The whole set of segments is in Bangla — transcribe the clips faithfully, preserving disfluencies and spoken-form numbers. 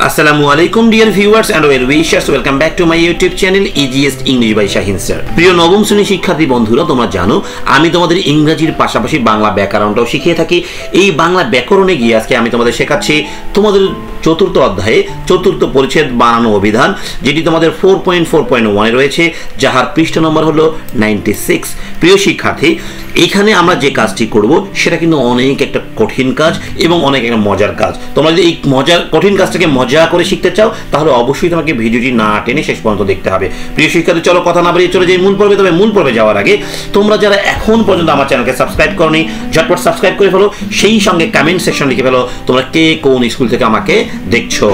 আসসালামু আলাইকুম dear viewers and well wishers, welcome back to my YouTube channel easiest English by Shahin sir. প্রিয় নবম শ্রেণীর শিক্ষার্থী বন্ধুরা, তোমরা জানো আমি তোমাদের ইংরেজির পাশাপাশি বাংলা ব্যাকরণটাও শিখিয়ে থাকি। এই বাংলা ব্যাকরণে গিয়ে আজকে আমি তোমাদের শেখাচ্ছি তোমাদের চতুর্থ অধ্যায়ে চতুর্থ পরিচ্ছেদ বানানো অভিধান, যেটি তোমাদের ফোর পয়েন্ট ফোর পয়েন্ট ওয়ানে রয়েছে, যাহার পৃষ্ঠা নম্বর হলো নাইনটি সিক্স। প্রিয় শিক্ষার্থী, এখানে আমরা যে কাজটি করব সেটা কিন্তু অনেক একটা কঠিন কাজ এবং অনেক একটা মজার কাজ। তোমরা যদি এই মজার কঠিন কাজটাকে মজা করে শিখতে চাও তাহলে অবশ্যই তোমাকে ভিডিওটি না টেনে শেষ পর্যন্ত দেখতে হবে। প্রিয় শিক্ষার্থী, চলো কথা না বাড়িয়ে চলে যাই মূল পর্বে। তবে মূল পর্বে যাওয়ার আগে তোমরা যারা এখন পর্যন্ত আমার চ্যানেলকে সাবস্ক্রাইব করোনি, ঝটপট সাবস্ক্রাইব করে ফেলো, সেই সঙ্গে কমেন্ট সেকশন লিখে ফেলো তোমরা কে কোন স্কুল থেকে আমাকে দেখছো।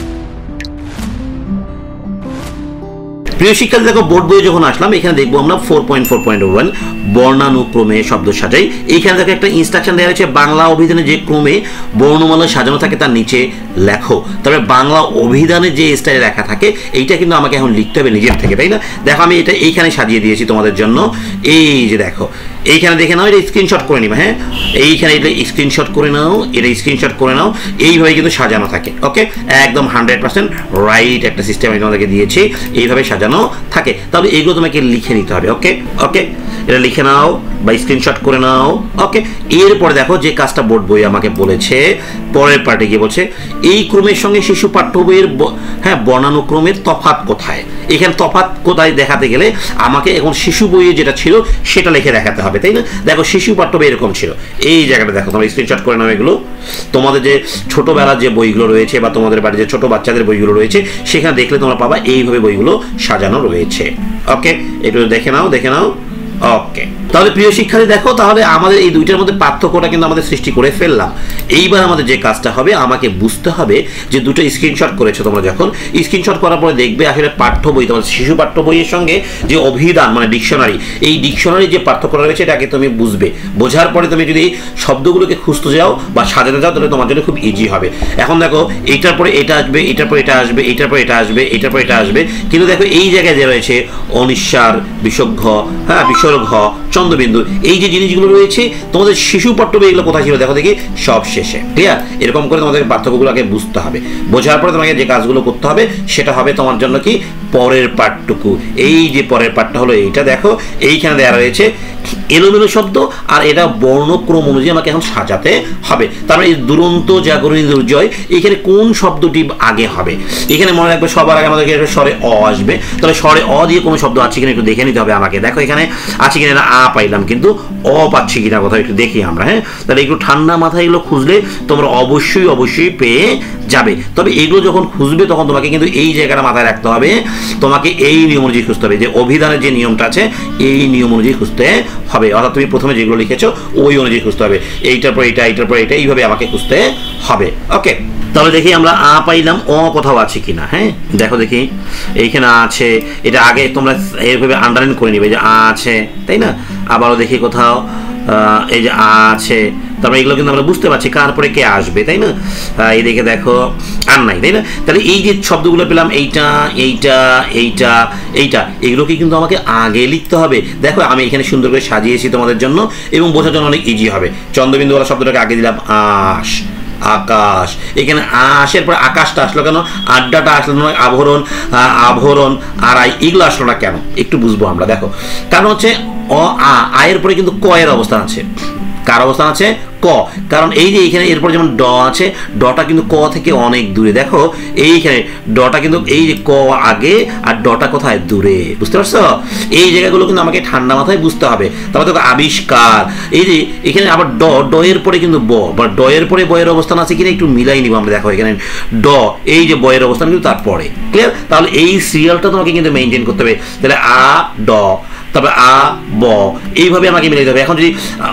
প্রিয় শিক্ষার্থী, দেখো বোর্ড বইয়ে যখন আসলাম এখানে দেখবো আমরা four point four point one বর্ণানুক্রমে শব্দ সাজাই। এইখানে দেখো একটা ইনস্ট্রাকশন দেওয়া হয়েছে, বাংলা অভিধানে যে ক্রমে বর্ণমালা সাজানো থাকে তার নিচে লেখো। তবে বাংলা অভিধানে যে স্টাইলে লেখা থাকে এইটা কিন্তু আমাকে এখন লিখতে হবে নিজের থেকে, তাই না? দেখো আমি এটা এইখানে সাজিয়ে দিয়েছি তোমাদের জন্য। এই যে দেখো এইখানে দেখে নাও, এটা স্ক্রিনশট করে নিবা। হ্যাঁ, এইখানে এটা স্ক্রিনশট করে নাও, এটা স্ক্রিনশট করে নাও। এইভাবে কিন্তু সাজানো থাকে। ওকে, একদম হান্ড্রেড পার্সেন্ট রাইট একটা সিস্টেম আমি তোমাদেরকে দিয়েছি, এইভাবে সাজানো থাকে। তাহলে এইগুলো তোমাকে লিখে নিতে হবে। ওকে ওকে এটা লিখে নাও বা স্ক্রিনশট করে নাও। ওকে, এরপরে দেখো যে কাজটা বোর্ড বই আমাকে বলেছে, পরের পার্টে গিয়ে বলছে এই ক্রমের সঙ্গে শিশু পাঠ্য বইয়ের হ্যাঁ বর্ণানুক্রমের তফাৎ কোথায়। এখানে তফাৎ কোথায় দেখাতে গেলে আমাকে এখন শিশু বইয়ে যেটা ছিল সেটা লিখে দেখাতে হবে, তাই না? দেখো শিশু পাঠ্য বই এরকম ছিল, এই জায়গাটা দেখো, তোমরা স্ক্রিনশট করে নাও। এগুলো তোমাদের যে ছোটবেলার যে বইগুলো রয়েছে বা তোমাদের বাড়ির যে ছোট বাচ্চাদের বইগুলো রয়েছে সেখানে দেখলে তোমরা পাবা এইভাবে বইগুলো সাজানো রয়েছে। ওকে, এগুলো দেখে নাও দেখে নাও ওকে, তাহলে প্রিয় শিক্ষার্থী দেখো, তাহলে আমাদের এই দুইটার মধ্যে পার্থক্যটা কিন্তু আমাদের সৃষ্টি করে ফেললাম। এইবার আমাদের যে কাজটা হবে, আমাকে বুঝতে হবে যে দুটো স্ক্রিনশট করেছো তোমরা, যখন স্ক্রিনশট করার পরে দেখবে আসলে পাঠ্য বই, তোমার শিশু পাঠ্য বইয়ের সঙ্গে যে অভিধান মানে ডিকশনারি, এই ডিকশনারি যে পার্থক্যটা রয়েছে এটাকে তুমি বুঝবে। বোঝার পরে তুমি যদি শব্দগুলোকে খুঁজতে যাও বা সাজাতে যাও তাহলে তোমার জন্য খুব ইজি হবে। এখন দেখো এইটার পরে এটা আসবে, এটার পরে এটা আসবে, এটার পরে এটা আসবে, এটার পরে এটা আসবে, কিন্তু দেখো এই জায়গায় যে রয়েছে অনিঃসার, বিসর্গ, হ্যাঁ বিসর্গ, চন্দ্রবিন্দু, এই যে জিনিসগুলো রয়েছে তোমাদের শিশু পাঠ্য বই এগুলো কোথায় ছিল দেখো দেখি, সব শেষে। ক্লিয়ার? এরকম করে তোমাদের পার্থক্যগুলো আগে বুঝতে হবে। বোঝার পরে তোমাকে যে কাজগুলো করতে হবে সেটা হবে তোমার জন্য কি পরের পাঠটুকু। এই যে পরের পাঠটা হলো এইটা, দেখো এইখানে দেওয়া রয়েছে এলোমেলো শব্দ আর এটা বর্ণক্রম অনুযায়ী আমাকে এখন সাজাতে হবে। তারপরে এই দুরন্ত জাগরণী দুর্জয়, এখানে কোন শব্দটি আগে হবে এখানে মনে রাখবে। সবার আগে আমাদেরকে স্বরে অ আসবে, তাহলে স্বরে অ দিয়ে কোনো শব্দ আছে কিনা একটু দেখে নিতে হবে আমাকে। দেখো এখানে আছে কিনা, আ পাইলাম কিন্তু অ পাচ্ছি কিনা কোথাও একটু দেখি আমরা। হ্যাঁ, তাহলে একটু ঠান্ডা মাথায় এগুলো খুঁজলে তোমরা অবশ্যই অবশ্যই পেয়ে যাবে। তবে এগুলো যখন খুঁজবে তখন তোমাকে কিন্তু এই জায়গাটা মাথায় রাখতে হবে, তোমাকে এই নিয়ম অনুযায়ী খুঁজতে হবে, যে অভিধানের যে নিয়মটা আছে এই নিয়ম অনুযায়ী খুঁজতে হবে। অর্থাৎ তুমি প্রথমে যেগুলো লিখেছো ওই অনুযায়ী খুঁজতে হবে, এইটার পর এইটা, এইটার পর এইটা, এইভাবে আমাকে খুঁজতে হবে। ওকে, তাহলে দেখি আমরা আ পাইলাম, অ কোথাও আছে কিনা। হ্যাঁ, দেখো দেখি এইখানে আছে, এটা আগে তোমরা এইভাবে আন্ডারলাইন করে নিবে যে আ আছে, তাই না? আবারও দেখি কোথাও এই যে আ আছে, তারপরে এগুলো কিন্তু আমরা বুঝতে পারছি কার পরে কে আসবে, তাই না? এইদিকে দেখো আর নাই, তাই না? তাহলে এই যে শব্দগুলো পেলাম, এইটা এইটা এইটা এইটা, এগুলোকে কিন্তু আমাকে আগে লিখতে হবে। দেখো আমি এখানে সুন্দর করে সাজিয়েছি তোমাদের জন্য এবং বোঝার জন্য অনেক ইজি হবে। চন্দ্রবিন্দুওয়ালা শব্দটাকে আগে দিলাম আশ, আকাশ, এখানে আশের পর আকাশটা আসলো কেন, আড্ডাটা আসলো না, আভরণ, আভরণ, আড়াই, এগুলো আসলো না কেন একটু বুঝবো আমরা। দেখো কারণ হচ্ছে অ আ, আয়ের পরে কিন্তু ক এর অবস্থান আছে। কার অবস্থান আছে? ক। কারণ এই যে এইখানে এরপর যেমন ড আছে, ডটা কিন্তু ক থেকে অনেক দূরে। দেখো এইখানে ডটা কিন্তু এই যে ক আগে আর ডটা কোথায় দূরে, বুঝতে পারছো? এই জায়গাগুলো কিন্তু আমাকে ঠান্ডা মাথায় বুঝতে হবে। তারপর দেখো আবিষ্কার, এই যে এখানে আবার ড, ড এর পরে কিন্তু ব, বা ড এর পরে বয়ের অবস্থান আছে কিনা একটু মিলাই নিব আমরা। দেখো এখানে ড, এই যে বয়ের অবস্থান কিন্তু তারপরে। ক্লিয়ার? তাহলে এই সিরিয়ালটা তোমাকে কিন্তু মেনটেন করতে হবে। তাহলে আ ড, তবে আ ব, এইভাবে আমাকে মিলে যাবে। এখন যদি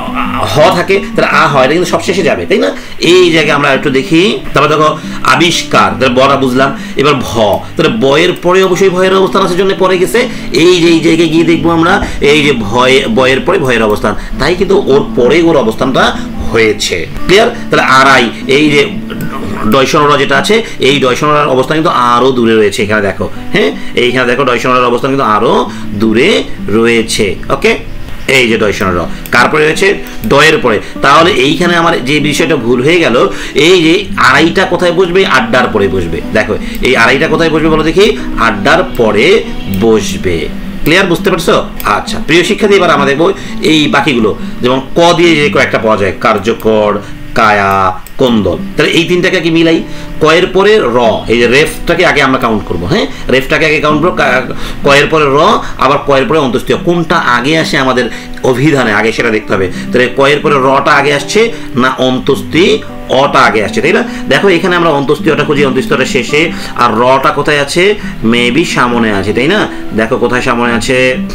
হ থাকে তাহলে আ হয়, এটা কিন্তু সব শেষে যাবে, তাই না? এই জায়গায় আমরা একটু দেখি। তারপর দেখো আবিষ্কার, তাহলে বরা বুঝলাম। এবার ভ, তাহলে বয়ের পরে অবশ্যই ভয়ের অবস্থান আছে জন্য পরে গেছে। এই যে এই জায়গায় গিয়ে দেখবো আমরা এই যে ভয়, বয়ের পরে ভয়ের অবস্থান, তাই কিন্তু ওর পরে ওর অবস্থানটা হয়েছে। ক্লিয়ার? তাহলে আড়াই, এই যে ডয়সনরা যেটা আছে এই ডয়সনরার অবস্থান কিন্তু আরো দূরে রয়েছে। এখানে দেখো, হ্যাঁ এইখানে দেখো ডয়সনরার অবস্থান কিন্তু আরো দূরে রয়েছে। ওকে, এই যে ডয় শূন্য র, কার পরে রয়েছে? ডয়ের পরে। তাহলে এইখানে আমার যে বিষয়টা ভুল হয়ে গেল, এই যে আড়াইটা কোথায় বসবে? আড্ডার পরে বসবে। দেখো এই আড়াইটা কোথায় বসবে বলো দেখি? আড্ডার পরে বসবে। ক্লিয়ার, বুঝতে পারছো? আচ্ছা প্রিয় শিক্ষার্থী, এবার আমরা দেখবো এই বাকিগুলো, যেমন ক দিয়ে যে কয়েকটা পাওয়া যায়, কার্যকর, কায়া, কোন্দল। তাহলে এই তিনটাকে কি মিলাই? কয়ের পরে র, এই যে রেফটাকে আগে আমরা কাউন্ট করবো। হ্যাঁ, রেফটাকে আগে কাউন্ট করবো, কয়ের পরে র, আবার কয়ের পরে অন্তস্থীয়। কোনটা আগে আসে আমাদের অভিধানে আগে সেটা দেখতে হবে। তাহলে কয়ের পরে রটা আগে আসছে না অন্তস্থী অটা আগে আসছে, তাই না? দেখো এখানে আমরা অন্তস্থীয়টা খুঁজি, অন্তস্থীয়টা শেষে, আর রটা কোথায় আছে? মেবি সামনে আছে, তাই না? দেখো কোথায় সামনে আছে,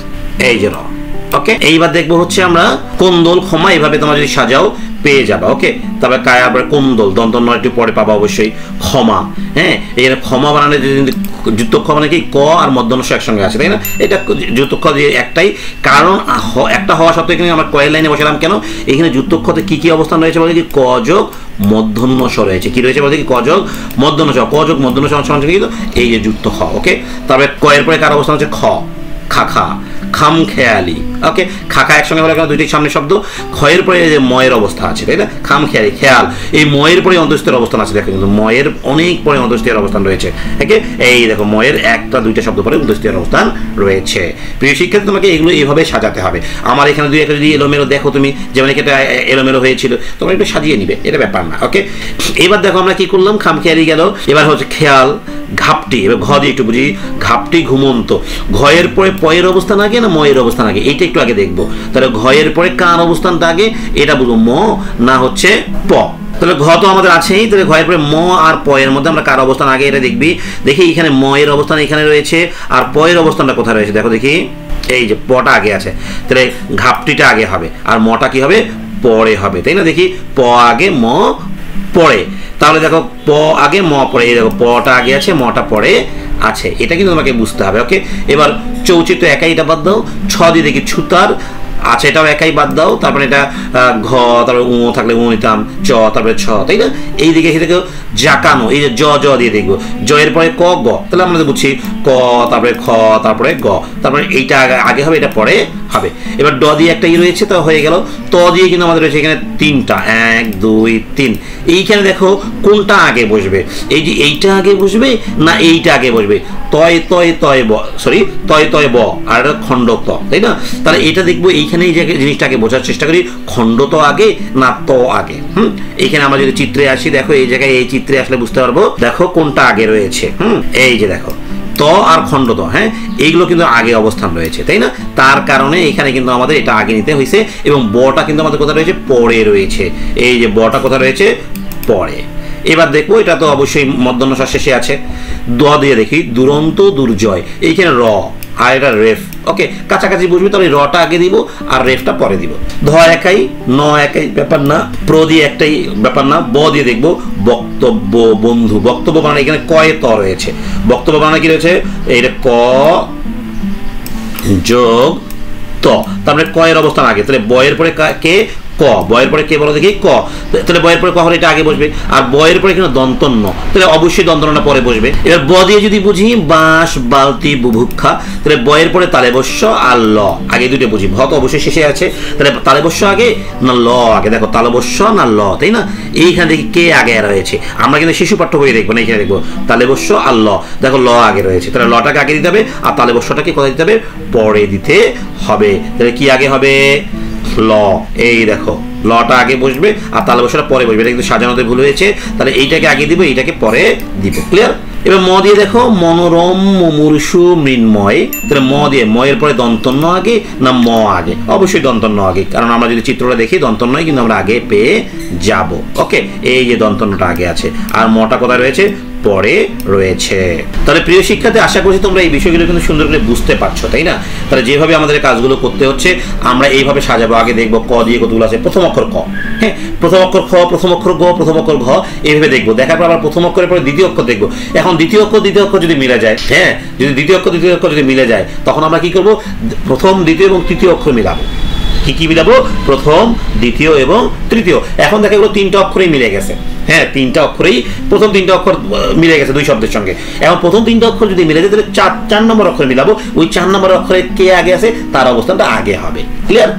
এই যে র। ওকে, এইবার দেখবো হচ্ছে আমরা কোন্দল, ক্ষমা, এইভাবে তোমরা যদি সাজাও পেয়ে যাবা। ওকে, তবে কায়া পরে কোন্দল, দন্ত নয় একটু পরে পাবা অবশ্যই। ক্ষমা, হ্যাঁ, এখানে ক্ষমা বানানো যুক্তক্ষ মানে কি? ক আর মধ্যনস্য একসঙ্গে আছে, তাই না? এটা যুক্তক্ষ দিয়ে একটাই, কারণ একটা হওয়া সত্ত্বেও এখানে আমরা কয়ের লাইনে বসালাম কেন? এখানে যুক্তক্ষতে কি কি অবস্থান রয়েছে বলতে কি? ক যোগ মধ্যন্যস্য রয়েছে। কি রয়েছে বলতে কি? ক যোগ মধ্যন্যস্য। ক যোগ মধ্যন্যস্য সমান কিন্তু এই যে যুক্ত খ। ওকে, তবে কয়ের পরে কার অবস্থান হচ্ছে? খ, খাখা, খাম খেয়ালি। ওকে, খাখা একসঙ্গে হলে দুইটি সামনে শব্দ। খয়ের পরে যে ময়ের অবস্থা আছে, তাই না? খাম খেয়ালি, খেয়াল, এই ময়ের পরে অন্তস্থের অবস্থান আছে। দেখো কিন্তু ময়ের অনেক পরে অন্তস্থের অবস্থান রয়েছে। ওকে, এই দেখো ময়ের একটা দুইটা শব্দ পরে অন্তস্থের অবস্থান রয়েছে। প্রিয় শিক্ষার্থী, তোমাকে এগুলো এইভাবে সাজাতে হবে। আমার এখানে দুই একটা যদি এলোমেলো দেখো তুমি, যেমন এটা এলোমেলো হয়েছিল, তোমরা একটু সাজিয়ে নিবে, এটা ব্যাপার না। ওকে, এবার দেখো আমরা কি করলাম? খাম খেয়ালি গেল, এবার হচ্ছে খেয়াল, ঘাপটি। এবার ঘ দিয়ে একটু বুঝি, ঘাপটি ঘুমন্ত। ঘয়ের পরে পয়ের অবস্থান আগে না ময়ের অবস্থান আগে, এইটা একটু আগে দেখবো। তাহলে ঘয়ের পরে কার অবস্থানটা আগে এটা বুঝবো, ম না হচ্ছে প। তাহলে ঘ তো আমাদের আছেই, তাহলে ঘয়ের পরে ম আর প এর মধ্যে আমরা কার অবস্থান আগে এটা দেখবি। দেখি এখানে ম এর অবস্থান এখানে রয়েছে, আর প এর অবস্থানটা কোথায় রয়েছে? দেখো দেখি, এই যে পটা আগে আছে, তাহলে ঘাপটিটা আগে হবে, আর মটা কি হবে? পরে হবে, তাই না? দেখি প আগে ম পরে, তাহলে দেখো প আগে ম পরে, এই দেখো পটা আগে আছে মটা পরে আছে, এটা কিন্তু তোমাকে বুঝতে হবে। ওকে, এবার চৌচিত্র একাই, এটা বাদ দাও। ছ দিয়ে দেখি ছুতার আছে, এটাও একাই বাদ দাও। তারপরে এটা ঘ, তারপরে উ থাকলে উ নিতাম, চ, তারপরে ছ, তাই না? এই দিকে এসে দেখো জাকানো, এই যে জ জ দিয়ে দেখবো, জ এর পরে ক, গ, তাহলে আমরা বুঝছি ক, তারপরে খ, তারপরে গ, তারপরে এইটা আগে হবে, এটা পরে হবে। এবার ড দিয়ে একটা ই রয়েছে, তো হয়ে গেল। ত দিয়ে কিন্তু আমাদের রয়েছে এখানে তিনটা, এক দুই তিন। এইখানে দেখো কোনটা আগে বসবে, এই যে এইটা আগে বসবে না এইটা আগে বসবে? তয় তয় তয় ব, সরি তয় তয় ব, আর এটা খণ্ড ত, তাই না? তাহলে এটা দেখবো এইখানে এই জায়গায় জিনিসটাকে বোঝার চেষ্টা করি, খণ্ড তো আগে না ত আগে। হুম, এইখানে আমরা যদি চিত্রে আসি, দেখো এই জায়গায় এই চিত্রে আসলে বুঝতে পারবো, দেখো কোনটা আগে রয়েছে। হুম, এই যে দেখো ত আর খণ্ড ত, হ্যাঁ, এইগুলো কিন্তু আগে অবস্থান রয়েছে, তাই না? তার কারণে এখানে কিন্তু আমাদের এটা আগে নিতে হয়েছে, এবং বটা কিন্তু আমাদের কোথায় রয়েছে? পরে রয়েছে। এই যে বটা কোথায় রয়েছে? পরে। এবার দেখবো এটা তো অবশ্যই মধ্যন্যস্য শেষে আছে। দ দিয়ে দেখি, দুরন্ত দুর্জয়, এইখানে র আর এটা রেফ। ওকে, কাছাকাছি বুঝবি, তাহলে রটা আগে দিব আর রেফটা পরে দিব। ধ একাই, ন একাই, ব্যাপার না। প্র দিয়ে একটাই, ব্যাপার না। ব দিয়ে দেখবো বক্তব্য, বন্ধু। বক্তব্য বানানো এখানে কয়ে ত রয়েছে, বক্তব্য বানানো কি রয়েছে? এইটা ক যোগ ত, তারপরে ক এর অবস্থান আগে, তাহলে বয়ের পরে কে? ক। বয়ের পরে কে বলো দেখি? ক। তাহলে বয়ের পরে ক হলে এটা আগে বসবে, আর বয়ের পরে এখানে দন্তন্য, তাহলে অবশ্যই দন্তন্যটা পরে বসবে। এবার ব দিয়ে যদি বুঝি, বাঁশ, বালতি, বুভুক্ষা, তাহলে বয়ের পরে তালেবস্য আর ল, আগে দুটো বুঝি। ভ তো অবশ্যই শেষে আছে, তাহলে তালেবস্য আগে না ল আগে? দেখো তালবস্য না ল, তাই না? এইখানে দেখি কে আগে রয়েছে, আমরা কিন্তু শিশু পাঠ্য বই দেখবো না, এখানে দেখবো তালেবস্য আর ল। দেখো ল আগে রয়েছে, তাহলে লটাকে আগে দিতে হবে, আর তালেবস্যটাকে কোথায় দিতে হবে? পরে দিতে হবে। তাহলে কি আগে হবে? ল। এই দেখো লটা আগে বসবে আর তালবস্যটা পরে বসবে, এটা কিন্তু সাজানোতে ভুল হয়েছে। তাহলে এইটাকে আগে দিব, এইটাকে পরে দিব। ক্লিয়ার? এবার ম দিয়ে দেখো, মনোরম, মুমূর্ষু, মৃন্ময়। তাহলে ম দিয়ে, ময়ের পরে দন্তন্য আগে না ম আগে? অবশ্যই দন্তন্য আগে, কারণ আমরা যদি চিত্রটা দেখি দন্তন্যই কিন্তু আমরা আগে পেয়ে যাব। ওকে, এই যে দন্তন্যটা আগে আছে, আর মটা কোথায় রয়েছে? পরে রয়েছে। তাহলে প্রিয় শিক্ষার্থী, আশা করছি তোমরা এই বিষয়গুলো কিন্তু সুন্দর করে বুঝতে পারছো, তাই না? তাহলে যেভাবে আমাদের কাজগুলো করতে হচ্ছে, আমরা এইভাবে সাজাবো। আগে দেখবো ক দিয়ে কতগুলো আছে, প্রথম অক্ষর ক, হ্যাঁ, প্রথম অক্ষর খ, প্রথম অক্ষর গ, প্রথম অক্ষর ঘ, এইভাবে দেখবো। দেখার পর আবার প্রথম অক্ষরের পরে দ্বিতীয় অক্ষর দেখবো। এখন দ্বিতীয় অক্ষর দ্বিতীয় অক্ষর যদি মিলে যায়, হ্যাঁ, যদি দ্বিতীয় অক্ষর দ্বিতীয় অক্ষর যদি মিলে যায়, তখন আমরা কি করবো? প্রথম, দ্বিতীয় এবং তৃতীয় অক্ষর মিলাবো। কি কি মিলাবো? প্রথম, দ্বিতীয় এবং তৃতীয়। এখন দেখা গেলো তিনটা অক্ষরেই মিলে গেছে, হ্যাঁ, তিনটা অক্ষরেই, প্রথম তিনটা অক্ষর মিলে গেছে দুই শব্দের সঙ্গে। এখন প্রথম তিনটা অক্ষর যদি মিলে যায়, তাহলে চার চার নম্বর অক্ষর মিলাবো। ওই চার নম্বর অক্ষরে কে আগে আছে তার অবস্থানটা আগে হবে। ক্লিয়ার?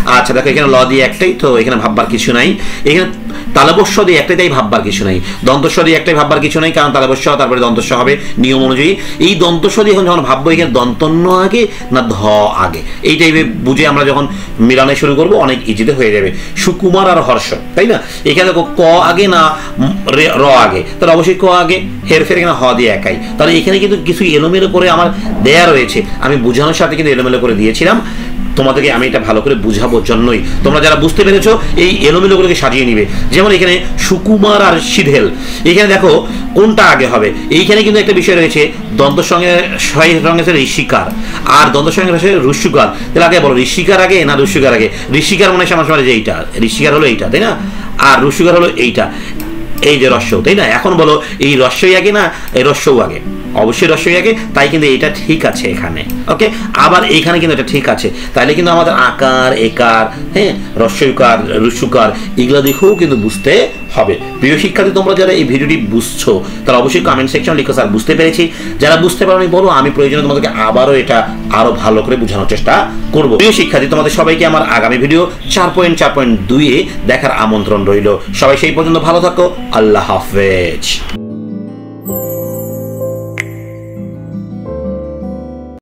আচ্ছা দেখো এখানে ল দিয়ে একটাই, তো এখানে ভাববার কিছু নাই। এখানে তালবস্য দিয়ে একটাই, তাই ভাববার কিছু নাই। দন্তস্ব দিয়ে একটাই, ভাববার কিছু নাই, কারণ তালবস্য তারপরে দন্তস্ব হবে নিয়ম অনুযায়ী। এই দন্তস্ব দিয়ে এখন যখন ভাববো এখানে দন্তন্য আগে না ধ আগে, এই টাইপে বুঝে আমরা যখন মিলানো শুরু করবো অনেক ইজিতে হয়ে যাবে। সুকুমার আর হর্ষ, তাই না? এখানে দেখো ক আগে না র আগে, তাহলে অবশ্যই ক আগে, হেরফের এখানে হ দিয়ে একাই। তাহলে এখানে কিন্তু কিছু এলোমেলো করে আমার দেয়া রয়েছে, আমি বোঝানোর সাথে কিন্তু এলোমেলো করে দিয়েছিলাম। তোমাদেরকে আমি এটা ভালো করে বুঝাবোর জন্যই, তোমরা যারা বুঝতে পেরেছো এই এলোমেলোগুলোকে সাজিয়ে নিবে। যেমন এখানে সুকুমার আর সিধেল, এখানে দেখো কোনটা আগে হবে। এইখানে কিন্তু একটা বিষয় রয়েছে, দন্তের সঙ্গে সঙ্গে আছে ঋষিকার, আর দন্তের সঙ্গে আছে ঋষিকার। তাহলে আগে বলো ঋষিকার আগে না ঋষিকার আগে? ঋষিকার মনে হয় আমার সময় যে এইটা, ঋষিকার হলো এইটা, তাই না? আর ঋষিকার হলো এইটা, এই যে রস্য, তাই না? এখন বলো এই রস্যই আগে না এই রস্যও আগে? অবশ্যই রস্যই আগে, তাই কিন্তু এটা ঠিক আছে এখানে। ওকে, আবার এইখানে কিন্তু এটা ঠিক আছে। তাইলে কিন্তু আমাদের আকার একার, হ্যাঁ, রস্যকার ঋষুকার এগুলো দেখেও কিন্তু বুঝতে হবে। প্রিয় শিক্ষার্থী, তোমরা যারা এই ভিডিওটি বুঝছো তারা অবশ্যই কমেন্ট সেকশন লিখো স্যার বুঝতে পেরেছি। যারা বুঝতে পারোনি বলো, আমি প্রয়োজনে তোমাদেরকে আবারও এটা আরো ভালো করে বোঝানোর চেষ্টা করবো। প্রিয় শিক্ষার্থী, তোমাদের সবাইকে আমার আগামী ভিডিও চার পয়েন্ট চার পয়েন্ট দুই এ দেখার আমন্ত্রণ রইল। সবাই সেই পর্যন্ত ভালো থাকো। আল্লাহ হাফেজ।